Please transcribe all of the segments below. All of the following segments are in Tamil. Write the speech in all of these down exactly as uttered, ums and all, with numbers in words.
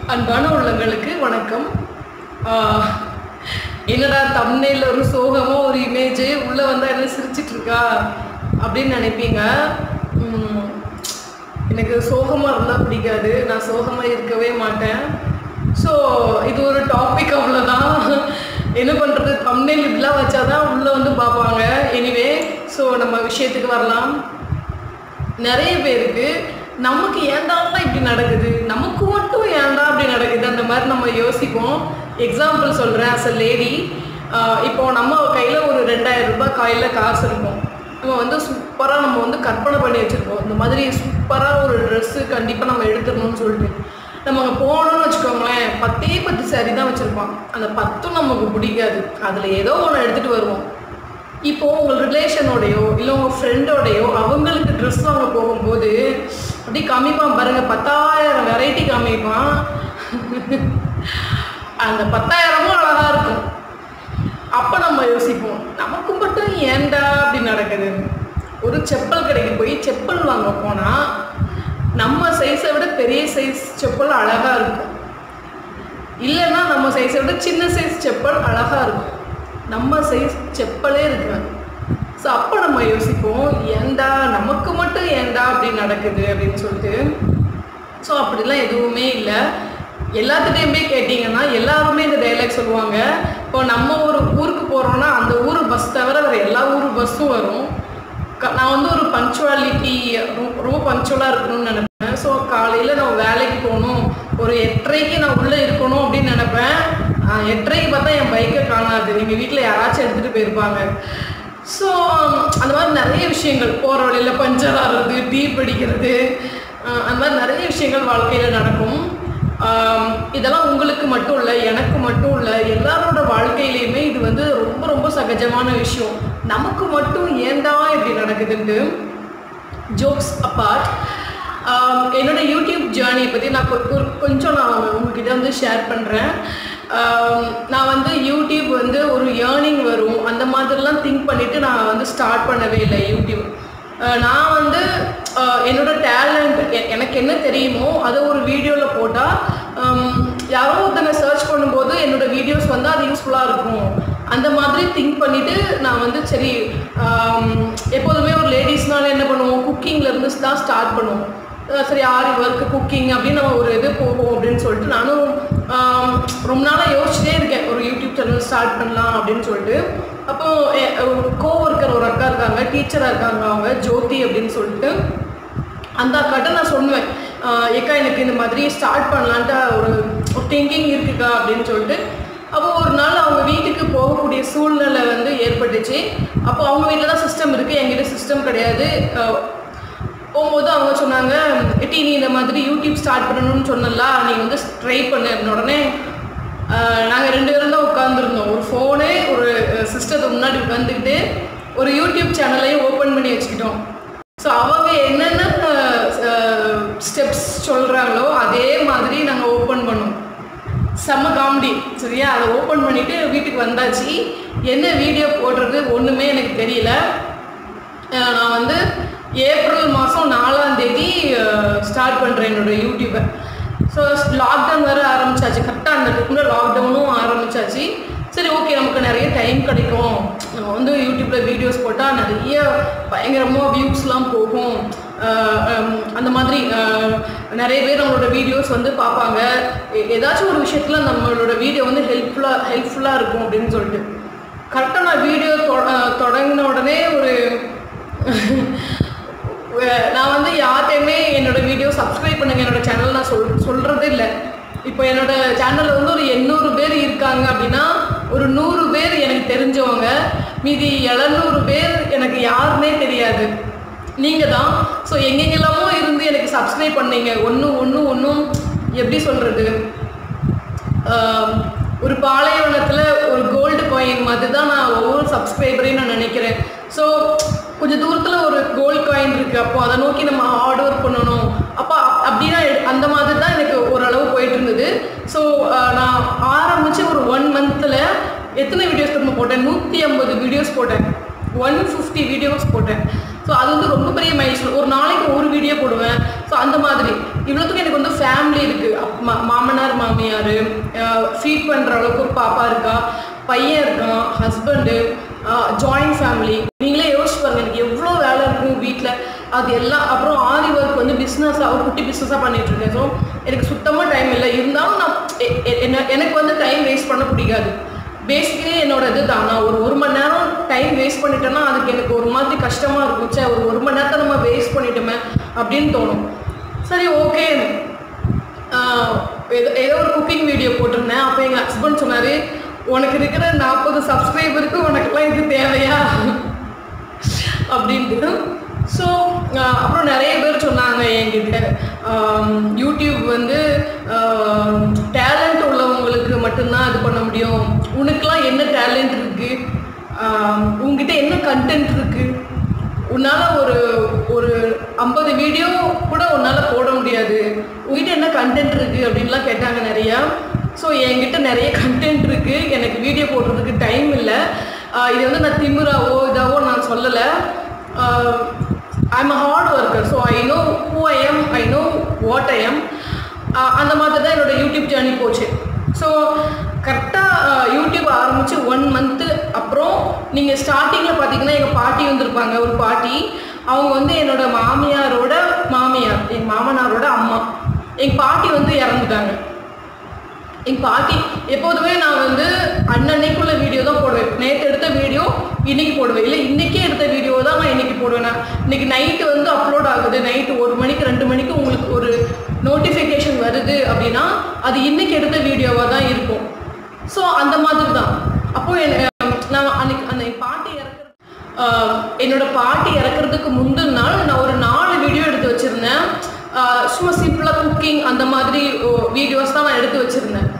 அன்பான உள்ளங்களுக்கு வணக்கம். என்னடா தம்ப்நெயில்ல ஒரு சோகமோ ஒரு இமேஜ் உள்ளே வந்தால் என்ன சிரிச்சிட்டு இருக்கா அப்படின்னு நினைப்பீங்க. எனக்கு சோகமாக இருந்தால் பிடிக்காது, நான் சோகமாக இருக்கவே மாட்டேன். ஸோ இது ஒரு டாபிக், அவ்வளோதான். என்ன பண்ணுறது, தம்ப்நெயில் இப்படிலாம் வச்சா தான் உள்ளே வந்து பார்ப்பாங்க. எனிவே, ஸோ நம்ம விஷயத்துக்கு வரலாம். நிறைய பேருக்கு நமக்கு ஏன்டாலாம் இப்படி நடக்குது, நமக்கு மட்டும் ஏன்டா அப்படி நடக்குது, அந்த மாதிரி நம்ம யோசிப்போம். எக்ஸாம்பிள் சொல்கிறேன். ஆஸ் அ லேடி, இப்போது நம்ம கையில் ஒரு ரெண்டாயிரம் ரூபாய் கையில் காசு இருக்கும். நம்ம வந்து சூப்பராக நம்ம வந்து கற்பனை பண்ணி வச்சுருப்போம், இந்த மாதிரி சூப்பராக ஒரு ட்ரெஸ்ஸு கண்டிப்பாக நம்ம எடுத்துடணும்னு சொல்லிட்டு. நம்ம அங்கே போகணுன்னு வச்சுக்கோங்களேன், பத்தே பத்து சாரி தான் வச்சுருப்பான். அந்த பத்தும் நமக்கு பிடிக்காது, அதில் ஏதோ ஒன்று எடுத்துகிட்டு வருவோம். இப்போது உங்கள் ரிலேஷனோடையோ இல்லை உங்கள் ஃப்ரெண்டோடையோ அவங்களுக்கு ட்ரெஸ் வாங்க போகும்போது அப்படி காமிப்பான் பாருங்கள், பத்தாயிரம் வெரைட்டி காமிப்பான். அந்த பத்தாயிரமும் அழகாக இருக்கும். அப்போ நம்ம யோசிப்போம், நமக்கு மட்டும் ஏன்டா அப்படி நடக்குது. ஒரு செப்பல் கடைக்கு போய் செப்பல் வாங்க போனால் நம்ம சைஸை விட பெரிய சைஸ் செப்பல் அழகாக இருக்கும், இல்லைன்னா நம்ம சைஸை விட சின்ன சைஸ் செப்பல் அழகாக இருக்கும். நம்ம சைஸ் செப்பலே இருக்குவேன். ஸோ அப்போ நம்ம யோசிப்போம், ஏண்டா நமக்கு மட்டும் ஏண்டா அப்படி நடக்குது அப்படின்னு சொல்லிட்டு. ஸோ அப்படிலாம் எதுவுமே இல்லை. எல்லாத்துட்டையுமே கேட்டிங்கன்னா எல்லாருமே இந்த டைலாக் சொல்லுவாங்க. இப்போ நம்ம ஒரு ஊருக்கு போகிறோன்னா அந்த ஊர் பஸ் தவிர வேறு எல்லா ஊர் பஸ்ஸும் வரும். க நான் வந்து ஒரு பங்க்சுவாலிட்டி ரொம்ப பங்க்சுவலாக இருக்கணும்னு நினைப்பேன். ஸோ காலையில் நான் வேலைக்கு போகணும், ஒரு எட்டரைக்கு நான் உள்ளே இருக்கணும் அப்படின்னு நினைப்பேன். எட்டரைக்கு பார்த்தா என் பைக்கை காணாது, எங்கள் வீட்டில் யாராச்சும் எடுத்துகிட்டு போயிருப்பாங்க. ஸோ அந்த மாதிரி நிறைய விஷயங்கள், போகிற வழியில் பஞ்சர் ஆடுறது, டீ பிடிக்கிறது, அந்த மாதிரி நிறைய விஷயங்கள் வாழ்க்கையில் நடக்கும். இதெல்லாம் உங்களுக்கு மட்டும் இல்லை, எனக்கு மட்டும் இல்லை, எல்லாரோட வாழ்க்கையிலையுமே இது வந்து ரொம்ப ரொம்ப சகஜமான விஷயம். நமக்கு மட்டும் ஏண்டா இப்படி நடக்குதுன்ட்டு. ஜோக்ஸ் அப்பார்ட், என்னோட யூடியூப் ஜேர்னியை பற்றி நான் கொஞ்சம் நான் உங்ககிட்ட வந்து ஷேர் பண்ணுறேன். நான் வந்து யூடியூப் வந்து ஒரு ஏர்னிங் வரும் அந்த மாதிரிலாம் திங்க் பண்ணிவிட்டு நான் வந்து ஸ்டார்ட் பண்ணவே இல்லை யூடியூப். நான் வந்து என்னோடய டேலண்ட், எனக்கு என்ன தெரியுமோ அதை ஒரு வீடியோவில் போட்டால் யாரோ ஒருத்தங்க சர்ச் பண்ணும்போது என்னோடய வீடியோஸ் வந்து அது யூஸ்ஃபுல்லாக இருக்கும், அந்த மாதிரி திங்க் பண்ணிவிட்டு நான் வந்து சரி, எப்போதுமே ஒரு லேடிஸ்னால என்ன பண்ணுவோம், குக்கிங்லேருந்து தான் ஸ்டார்ட் பண்ணுவோம். சரி, ஆரி ஒர்க்கு, குக்கிங் அப்படின்னு நம்ம ஒரு இது போவோம் அப்படின்னு சொல்லிட்டு நானும் ரொம்ப நாளாக யோசிச்சுட்டே இருக்கேன், ஒரு யூடியூப் சேனல் ஸ்டார்ட் பண்ணலாம் அப்படின்னு சொல்லிட்டு. அப்போது கோவொர்க்கர் ஒரு அக்கா இருக்காங்க, டீச்சராக இருக்காங்க, அவங்க ஜோதி அப்படின்னு சொல்லிட்டு. அந்த அக்காட்ட நான் சொல்லுவேன், ஏக்கா எனக்கு இந்த மாதிரி ஸ்டார்ட் பண்ணலான்ட்டு ஒரு ஒரு திங்கிங் இருக்குக்கா அப்படின்னு சொல்லிட்டு. அப்போது ஒரு நாள் அவங்க வீட்டுக்கு போகக்கூடிய சூழ்நிலை வந்து ஏற்பட்டுச்சு. அப்போ அவங்க வீட்டில் தான் சிஸ்டம் இருக்குது, எங்கிட்ட சிஸ்டம் கிடையாது. போகும்போது அவங்க சொன்னாங்க, எட்டி நீ இந்த மாதிரி யூடியூப் ஸ்டார்ட் பண்ணணும்னு சொன்னல, நீ வந்து ட்ரை பண்ணு. உடனே நாங்கள் ரெண்டு பேரும் தான் உட்காந்துருந்தோம், ஒரு ஃபோனு ஒரு சிஸ்டத்துக்கு முன்னாடி உட்காந்துக்கிட்டு ஒரு யூடியூப் சேனலையும் ஓப்பன் பண்ணி வச்சுக்கிட்டோம். ஸோ அவங்க என்னென்ன ஸ்டெப்ஸ் சொல்கிறாங்களோ அதே மாதிரி நாங்கள் ஓப்பன் பண்ணோம். செம்ம காமெடி, சரியா? அதை ஓப்பன் பண்ணிவிட்டு வீட்டுக்கு வந்தாச்சு. என்ன வீடியோ போடுறது ஒன்றுமே எனக்கு தெரியல. நான் வந்து ஏப்ரல் மாதம் நாலாம் தேதி ஸ்டார்ட் பண்ணுறேன் என்னோடய யூடியூப்பை. ஸோ லாக்டவுன் வர ஆரம்பித்தாச்சு, கரெக்டாக அந்த டைமில் லாக்டவுனும் ஆரம்பித்தாச்சு. சரி, ஓகே, நமக்கு நிறைய டைம் கிடைக்கும், நம்ம வந்து யூடியூப்பில் வீடியோஸ் போட்டால் நிறைய பயங்கரமாக வியூஸ்லாம் போகும், அந்த மாதிரி நிறைய பேர் நம்மளோட வீடியோஸ் வந்து பார்ப்பாங்க, ஏதாச்சும் ஒரு விஷயத்தில் நம்மளோட வீடியோ வந்து ஹெல்ப்ஃபுல்லாக ஹெல்ப்ஃபுல்லாக இருக்கும் அப்படின்னு சொல்லிட்டு. கரெக்டாக நான் வீடியோ தொடங்கின உடனே ஒரு நான் வந்து யார்கிட்டையுமே என்னோடய வீடியோ சப்ஸ்கிரைப் பண்ணுங்கள் என்னோடய சேனல் நான் சொல் சொல்கிறதே இல்லை. இப்போ என்னோடய சேனலில் வந்து ஒரு எண்ணூறு பேர் இருக்காங்க அப்படின்னா ஒரு நூறு பேர் எனக்கு தெரிஞ்சவங்க, மீதி எழுநூறு பேர் எனக்கு யாருன்னே தெரியாது, நீங்கள் தான். ஸோ எங்கெங்கெல்லாமோ இருந்து எனக்கு சப்ஸ்கிரைப் பண்ணீங்க. ஒன்றும் ஒன்றும் ஒன்றும் எப்படி சொல்கிறது, ஒரு பாலைவனத்தில் ஒரு கோல்டு காயின் மாதிரி தான் நான் ஒவ்வொரு சப்ஸ்கிரைபரையும் நான் நினைக்கிறேன். ஸோ கொஞ்சம் தூரத்தில் ஒரு கோல்டு காயின் இருக்குது, அப்போது அதை நோக்கி நம்ம ஹார்ட் ஒர்க் பண்ணணும். அப்போ அப்படின்னா அந்த மாதிரி தான் எனக்கு ஓரளவு போயிட்டு இருந்தது. ஸோ நான் ஆரம்பித்து ஒரு ஒன் மந்தில் எத்தனை வீடியோஸ் திரும்ப போட்டேன், நூற்றி ஐம்பது வீடியோஸ் போட்டேன், ஒன் ஃபிஃப்டி வீடியோஸ் போட்டேன். ஸோ அது வந்து ரொம்ப பெரிய மைல்ஸ்டோன். ஒரு நாளைக்கு ஒரு வீடியோ போடுவேன். ஸோ அந்த மாதிரி இவ்வளோத்துக்கும் எனக்கு வந்து ஃபேமிலி இருக்குது, மா மாமனார் மாமியார், ஃபீட் பண்ணுற அளவுக்கு ஒரு பாப்பா இருக்கா, பையன் இருக்கான், ஹஸ்பண்டு, ஜாயிண்ட் ஃபேமிலி. நீங்களே யோசிச்சு பாருங்க, எனக்கு எவ்வளோ வேலை இருக்கும் வீட்டில். அது எல்லாம் அப்புறம் ஆரி ஒர்க் வந்து பிஸ்னஸாக ஒரு குட்டி பிஸ்னஸாக பண்ணிகிட்ருக்கேன். ஸோ எனக்கு சுத்தமாக டைம் இல்லை. இருந்தாலும் நான் என்ன எனக்கு வந்து டைம் வேஸ்ட் பண்ண பிடிக்காது. பேசிக்கலி என்னோட இது தான். நான் ஒரு ஒரு மணி நேரம் டைம் வேஸ்ட் பண்ணிட்டேன்னா அதுக்கு எனக்கு ஒரு மாதிரி கஷ்டமாக இருக்கும். சே ஒரு ஒரு மணி நேரத்தை நம்ம வேஸ்ட் பண்ணிட்டோமே அப்படின்னு தோணும். சரி, ஓகே, ஏதோ ஏதோ ஒரு குக்கிங் வீடியோ போட்டிருந்தேன். அப்போ எங்கள் ஹஸ்பண்ட் சொன்னார், உனக்கு இருக்கிற நாற்பது சப்ஸ்கிரைபருக்கு உனக்கெல்லாம் இது தேவையா அப்படின்ட்டு. ஸோ அப்புறம் நிறைய பேர் சொன்னாங்க என்கிட்ட, யூடியூப் வந்து டேலண்ட் உள்ளவங்களுக்கு மட்டும்தான் இது பண்ண முடியும், உனக்கெலாம் என்ன டேலண்ட் இருக்குது, உங்ககிட்ட என்ன கண்டென்ட் இருக்குது, உன்னால் ஒரு ஒரு ஐம்பது வீடியோ கூட உன்னால் போட முடியாது, உங்ககிட்ட என்ன கண்டென்ட் இருக்குது அப்படின்லாம் கேட்டாங்க நிறையா. ஸோ என்கிட்ட நிறைய கண்டென்ட் இருக்குது, எனக்கு வீடியோ போடுறதுக்கு டைம் இல்லை. இது வந்து நான் திமுறாவோ இதாவோ நான் சொல்லலை. I'm a hard worker. So I know who I am, I know what I am. அந்த மாதிரி தான் என்னோடய யூடியூப் ஜேர்னி போச்சு. ஸோ கரெக்டாக யூடியூப் ஆரம்பித்து ஒன் மந்த்து அப்புறம் நீங்கள் ஸ்டார்டிங்கில் பார்த்தீங்கன்னா எங்கள் பாட்டி வந்திருப்பாங்க. ஒரு பாட்டி, அவங்க வந்து என்னோடய மாமியாரோட மாமியார், எங்கள் மாமனாரோட அம்மா. எங்கள் பாட்டி வந்து இறந்துட்டாங்க. எங்கள் பாட்டி எப்போதுமே நான் வந்து அன்னன்னைக்குள்ள வீடியோ தான் போடுவேன். நேற்று எடுத்த வீடியோ இன்றைக்கி போடுவேன், இல்லை இன்றைக்கே எடுத்த வீடியோ தான் நான் இன்றைக்கி போடுவேன். நான் இன்றைக்கி நைட்டு வந்து அப்லோட் ஆகுது, நைட்டு ஒரு மணிக்கு ரெண்டு மணிக்கு உங்களுக்கு ஒரு நோட்டிஃபிகேஷன் வருது அப்படின்னா அது இன்றைக்கி எடுத்த வீடியோவாக தான் இருக்கும். ஸோ அந்த மாதிரி தான். அப்போது நான் அன்னைக்கு அந்த பாட்டி இறக்குறது என்னோடய பாட்டி இறக்குறதுக்கு முந்தின நாள் நான் ஒரு நாலு வீடியோ எடுத்து வச்சுருந்தேன். சும்மா சிம்பிளாக குக்கிங் அந்த மாதிரி வீடியோஸ் தான் நான் எடுத்து வச்சுருந்தேன்.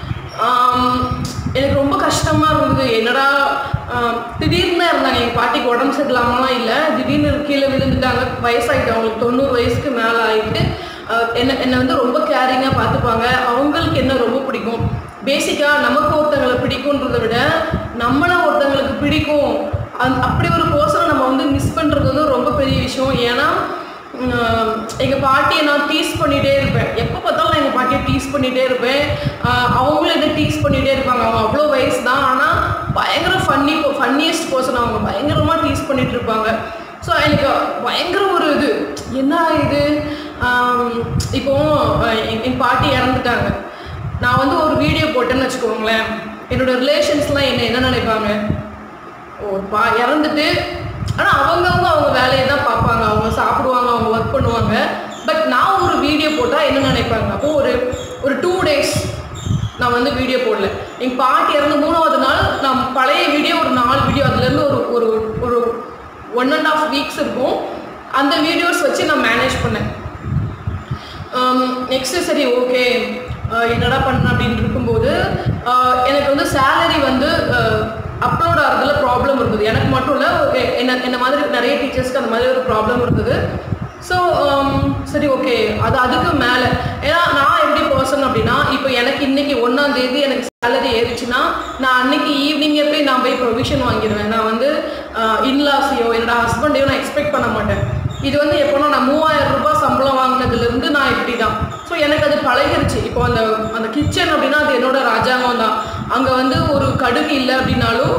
எனக்கு ரொம்ப கஷ்டமாக இருந்தது. என்னடா திடீர்னு இருந்தாங்க, எங்கள் பாட்டிக்கு உடம்பு சரியில்லாமலாம் இல்லை, திடீர்னு கீழே விழுந்துட்டாங்க, வயசாகிட்டு, அவங்களுக்கு தொண்ணூறு வயசுக்கு மேலே ஆகிட்டு. என்ன என்னை வந்து ரொம்ப கேரிங்காக பார்த்துப்பாங்க. அவங்களுக்கு என்ன ரொம்ப பிடிக்கும், பேசிக்காக நமக்கு ஒருத்தங்களை பிடிக்குன்றதை விட நம்மளை ஒருத்தங்களுக்கு பிடிக்கும் அந் அப்படி ஒரு பர்சனை நம்ம வந்து மிஸ் பண்ணுறது வந்து ரொம்ப பெரிய விஷயம். ஏன்னா எங்கள் பாட்டியை நான் டீஸ் பண்ணிகிட்டே இருப்பேன். எப்போ பார்த்தாலும் நான் எங்கள் பாட்டியை டீஸ் பண்ணிகிட்டே இருப்பேன். அவங்களும் இதை டீஸ் பண்ணிகிட்டே இருப்பாங்க. அவங்க அவ்வளோ வயசு தான், ஆனால் பயங்கர ஃபன்னி ஃபன்னியஸ்ட் பர்சன். அவங்க பயங்கரமாக டீஸ் பண்ணிகிட்டு இருப்பாங்க. ஸோ எனக்கு பயங்கர ஒரு இது என்ன இது, இப்போது என் பாட்டி இறந்துட்டாங்க, நான் வந்து ஒரு வீடியோ போட்டேன்னு வச்சுக்கோங்களேன், என்னோடய ரிலேஷன்ஸ்லாம் என்ன என்ன நினைப்பாங்க, ஓ பா இறந்துட்டு, ஆனால் அவங்கவுங்க அவங்க வேலையை தான் பார்ப்பாங்க, அவங்க சாப்பிடுவாங்க, அவங்க ஒர்க் பண்ணுவாங்க. பட் நான் ஒரு வீடியோ போட்டால் என்ன நினைப்பாங்க, அப்போது ஒரு ஒரு டூ டேஸ் நான் வந்து வீடியோ போடல. எங்கள் பாட்டி இறந்து மூணாவது நாள் நான் பழைய வீடியோ ஒரு நாலு வீடியோ அதுலேருந்து ஒரு ஒரு ஒரு ஒன் அண்ட் ஆஃப் வீக்ஸ் இருக்கும், அந்த வீடியோஸ் வச்சு நான் மேனேஜ் பண்ணேன். நெக்ஸ்ட்டு சரி ஓகே என்னடா பண்ண அப்படின்னு இருக்கும்போது எனக்கு வந்து சேலரி வந்து அப்லோட் ஆகிறதுல ப்ராப்ளம் இருந்தது. எனக்கு மட்டும் இல்லை, என்ன என்ன மாதிரி நிறைய டீச்சர்ஸ்க்கு அந்த மாதிரி ஒரு ப்ராப்ளம் இருந்தது. ஸோ சரி ஓகே அது அதுக்கு மேலே, ஏன்னா நான் எப்படி பர்சன் அப்படின்னா, இப்போ எனக்கு இன்றைக்கி ஒன்றாந்தேதி எனக்கு சேலரி ஏறிச்சுன்னா நான் அன்றைக்கி ஈவினிங்கே போய் நான் போய் ப்ரொவிஷன் வாங்கிடுவேன். நான் வந்து இன்லாஸையோ என்னோட ஹஸ்பண்டையோ நான் எக்ஸ்பெக்ட் பண்ண மாட்டேன். இது வந்து எப்போனா நான் மூவாயிரம் ரூபாய் சம்பளம் வாங்கினதுலேருந்து நான் இப்படி தான். ஸோ எனக்கு அது பழகிருச்சு. இப்போ அந்த அந்த கிச்சன் அப்படின்னா அது என்னோடய ராஜாங்கம் தான். அங்கே வந்து ஒரு கடுகு இல்லை அப்படின்னாலும்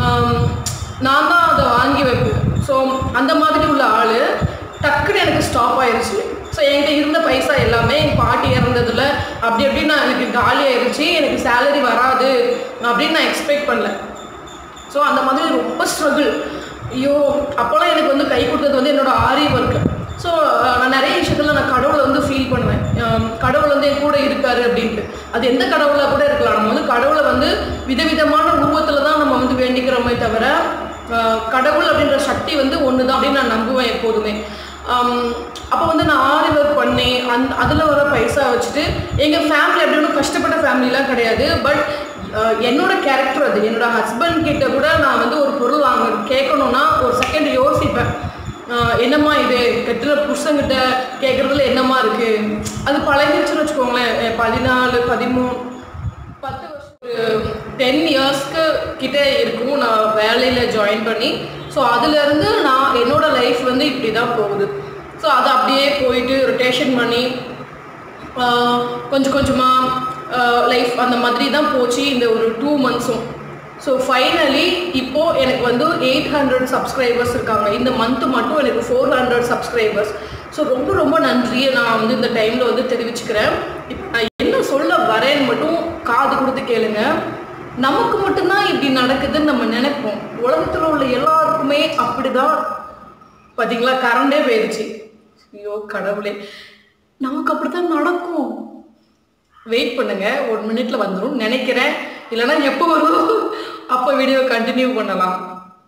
நான் தான் அதை வாங்கி வைப்பேன். ஸோ அந்த மாதிரி உள்ள ஆள் டக்குன்னு எனக்கு ஸ்டாப் ஆயிடுச்சு. ஸோ என்கிட்ட இருந்த பைசா எல்லாமே எங்கள் பாட்டி இறந்ததில் அப்படி அப்படின்னு நான் எனக்கு காலி ஆயிடுச்சு. எனக்கு சேலரி வராது அப்படின்னு நான் எக்ஸ்பெக்ட் பண்ணல. ஸோ அந்த மாதிரி ரொம்ப ஸ்ட்ரகிள். ஐயோ அப்போல்லாம் எனக்கு வந்து கை கொடுத்தது வந்து என்னோடய ஆரி ஒர்க்கு. ஸோ நான் நிறைய விஷயத்தில் நான் கடவுளை வந்து ஃபீல் பண்ணுவேன். கடவுள் வந்து என் கூட இருக்காரு அப்படின்ட்டு. அது எந்த கடவுளாக கூட இருக்கலாம். நம்ம வந்து கடவுளை வந்து விதவிதமான உருவத்தில் தான் நம்ம வந்து வேண்டிக்கிறோமே தவிர கடவுள் அப்படின்ற சக்தி வந்து ஒன்று தான் அப்படின்னு நான் நம்புவேன் எப்போதுமே. அப்போ வந்து நான் ஆரி ஒர்க் பண்ணி அந் அதில் வர பைசா வச்சுட்டு எங்கள் ஃபேமிலி அப்படி ஒன்றும் கஷ்டப்பட்ட ஃபேமிலிலாம் கிடையாது. பட் என்னோடய கேரக்டர் அது. என்னோடய ஹஸ்பண்ட் கிட்ட கூட நான் வந்து ஒரு பொருள் வாங்க கேட்கணுன்னா ஒரு செகண்ட் யோசிப்பேன், என்னம்மா இது கெட்டுற புருஷங்கிட்ட கேட்குறதுல என்னம்மா இருக்குது. அது பழகிடுச்சுன்னு வச்சுக்கோங்களேன். பதினாலு பதிமூணு பத்து வருஷம் ஒரு டென் இயர்ஸ்க்கு கிட்டே இருக்கும் நான் வேலையில் ஜாயின் பண்ணி. ஸோ அதுலேருந்து நான் என்னோடய லைஃப் வந்து இப்படி தான் போகுது. ஸோ அதை அப்படியே போயிட்டு ரொட்டேஷன் பண்ணி கொஞ்சம் கொஞ்சமாக லைஃப் அந்த மாதிரி தான் போச்சு இந்த ஒரு டூ மந்த்ஸும். ஸோ ஃபைனலி இப்போது எனக்கு வந்து எயிட் ஹண்ட்ரட் சப்ஸ்கிரைபர்ஸ் இருக்காங்க. இந்த மந்த்து மட்டும் எனக்கு ஃபோர் ஹண்ட்ரட் சப்ஸ்கிரைபர்ஸ். ஸோ ரொம்ப ரொம்ப நன்றியை நான் வந்து இந்த டைமில் வந்து தெரிவிச்சுக்கிறேன். இப்போ நான் என்ன சொல்ல வரேன்னு மட்டும் காது கொடுத்து கேளுங்க. நமக்கு மட்டும்தான் இப்படி நடக்குதுன்னு நம்ம நினைப்போம். உலகத்தில் உள்ள எல்லாருக்குமே அப்படி தான். பார்த்தீங்களா, கரண்டே போயிடுச்சு. ஐயோ கடவுளே, நமக்கு அப்படி தான் நடக்கும். வெயிட் பண்ணுங்க, ஒரு மினிட்ல வந்துடும் நினைக்கிறேன். இல்லைன்னா எப்போ வரும் அப்போ வீடியோ கண்டினியூ பண்ணலாம்.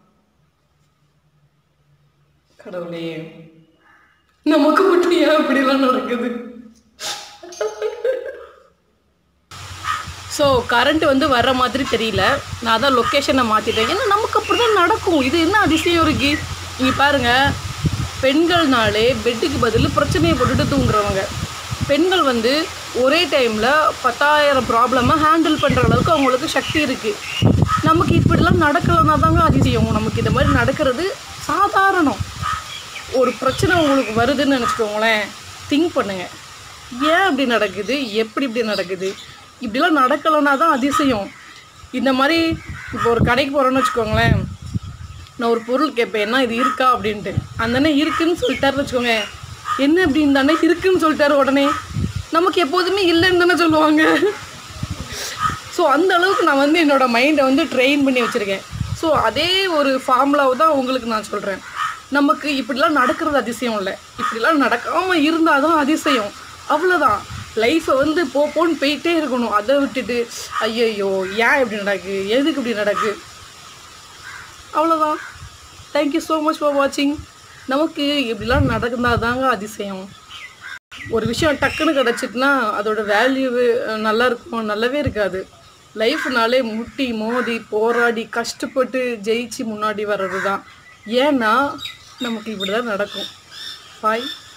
கடவுளே, நமக்கு மட்டும் ஏன் இப்படிலாம் நடக்குது? ஸோ கரண்ட் வந்து வர்ற மாதிரி தெரியல. நான் தான் லொக்கேஷனை மாற்றிட்டேன். ஏன்னா நமக்கு அப்படி தான் நடக்கும். இது என்ன அதிசயம் இருக்கு? இங்கே பாருங்கள், பெண்கள்னாலே பெட்டுக்கு பதில் பிரச்சனையை போட்டுட்டு தூங்குறவங்க. பெண்கள் வந்து ஒரே டைமில் பத்தாயிரம் ப்ராப்ளமை ஹேண்டில் பண்ணுற அளவுக்கு அவங்களுக்கு சக்தி இருக்குது. நமக்கு இப்படிலாம் நடக்கலைன்னா தாங்க அதிசயம். நமக்கு இந்த மாதிரி நடக்கிறது சாதாரணம். ஒரு பிரச்சனை உங்களுக்கு வருதுன்னு நினச்சிக்கோங்களேன், திங்க் பண்ணுங்கள், ஏன் இப்படி நடக்குது, எப்படி இப்படி நடக்குது? இப்படிலாம் நடக்கலைன்னா தான் அதிசயம். இந்த மாதிரி இப்போ ஒரு கடைக்கு போகிறோன்னு வச்சுக்கோங்களேன், நான் ஒரு பொருள் கேட்பேன், என்ன இது இருக்கா அப்படின்ட்டு. அந்த அண்ணன் இருக்குதுன்னு சொல்லிட்டாருன்னு வச்சுக்கோங்க, என்ன இப்படி இந்த அண்ணன் இருக்குதுன்னு சொல்லிட்டாரு, உடனே நமக்கு எப்போதுமே இல்லைன்னு தானே சொல்லுவாங்க. ஸோ அந்த அளவுக்கு நான் வந்து என்னோடய மைண்டை வந்து ட்ரெயின் பண்ணி வச்சுருக்கேன். ஸோ அதே ஒரு ஃபார்முலாவை தான் உங்களுக்கு நான் சொல்கிறேன். நமக்கு இப்படிலாம் நடக்கிறது அதிசயம் இல்லை, இப்படிலாம் நடக்காமல் இருந்தால் தான் அதிசயம். அவ்வளோதான். லைஃப்பை வந்து போ போன்னு போயிட்டே இருக்கணும். அதை விட்டுட்டு ஐயையோ ஏன் இப்படி நடக்கு, எதுக்கு இப்படி நடக்கு, அவ்வளோதான். தேங்க்யூ ஸோ மச் ஃபார் வாட்சிங். நமக்கு இப்படிலாம் நடந்தால் தாங்க அதிசயம். ஒரு விஷயம் டக்குன்னு கிடச்சிட்டுனா அதோட வேல்யூவு நல்லா இருக்கும், நல்லாவே இருக்காது. லைஃப்னாலே முட்டி மோதி போராடி கஷ்டப்பட்டு ஜெயிச்சு முன்னாடி வர்றது தான். ஏன்னா நமக்கு இப்படி தான் நடக்கும். பாய்.